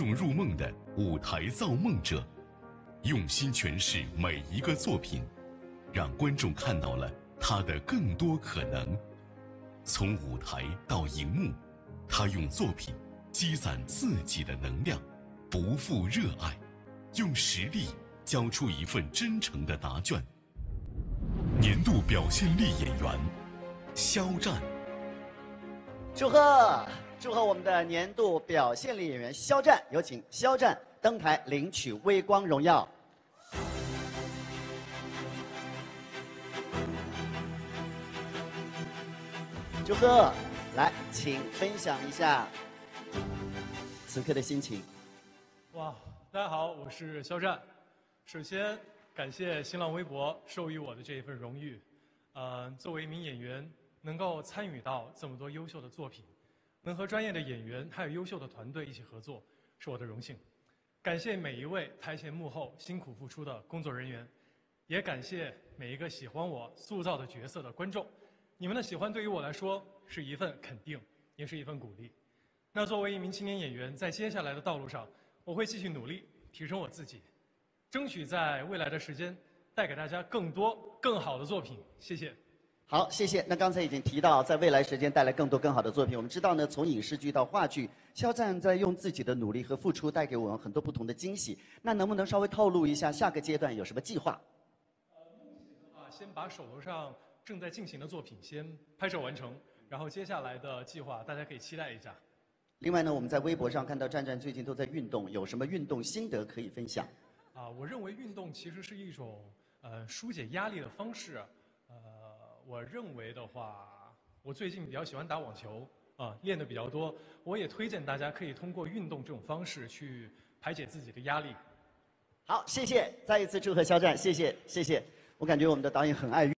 众入梦的舞台造梦者，用心诠释每一个作品，让观众看到了他的更多可能。从舞台到荧幕，他用作品积攒自己的能量，不负热爱，用实力交出一份真诚的答卷。年度表现力演员肖战， 祝贺我们的年度表现力演员肖战，有请肖战登台领取微光荣耀。祝贺，来，请分享一下此刻的心情。 哇，大家好，我是肖战。首先，感谢新浪微博授予我的这一份荣誉。作为一名演员，能够参与到这么多优秀的作品，能和专业的演员还有优秀的团队一起合作，是我的荣幸。感谢每一位台前幕后辛苦付出的工作人员，也感谢每一个喜欢我塑造的角色的观众。你们的喜欢对于我来说是一份肯定，也是一份鼓励。那作为一名青年演员，在接下来的道路上，我会继续努力提升我自己，争取在未来的时间带给大家更多更好的作品。谢谢。 好，谢谢。那刚才已经提到，在未来时间带来更多更好的作品。我们知道呢，从影视剧到话剧，肖战在用自己的努力和付出，带给我们很多不同的惊喜。那能不能稍微透露一下下个阶段有什么计划？ 目前的话，先把手头上正在进行的作品先拍摄完成，然后接下来的计划大家可以期待一下。 另外呢，我们在微博上看到战战最近都在运动，有什么运动心得可以分享？ 我认为运动其实是一种疏解压力的方式。我认为的话，我最近比较喜欢打网球练得比较多。我也推荐大家可以通过运动这种方式去排解自己的压力。 好，谢谢，再一次祝贺肖战，谢谢。我感觉我们的导演很爱运动。